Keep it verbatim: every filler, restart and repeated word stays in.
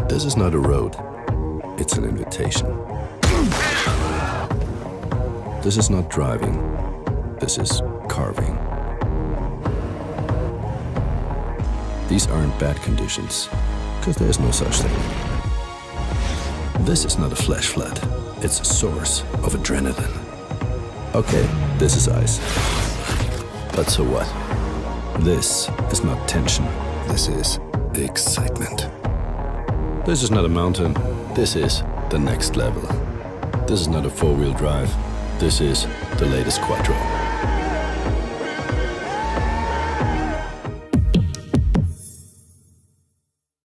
This is not a road, it's an invitation. This is not driving, this is carving. These aren't bad conditions, because there's no such thing. This is not a flash flood, it's a source of adrenaline. Okay, this is ice. But so what? This is not tension, this is excitement. This is not a mountain, this is the next level. This is not a four-wheel drive, this is the latest Quattro.